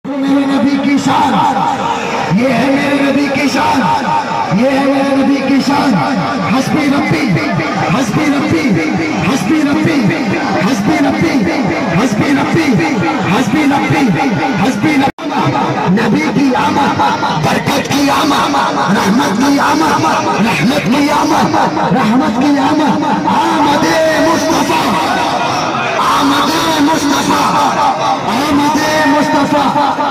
मेरे नबी की शान, ये है मेरे नबी की शान, ये है मेरे नबी की शान। हस्बी रब्बी हस्बी रब्बी हस्बी रब्बी हस्बी रब्बी हस्बी रब्बी हस्बी रब्बी हस्बी नबी की आमद, बरकत की आमद, रहमत की आमद, रहमत की आमद, रहमत की आमद। आमदे मुस्तफा, आमदे मुस्तफा, आमदे मुस्तफा।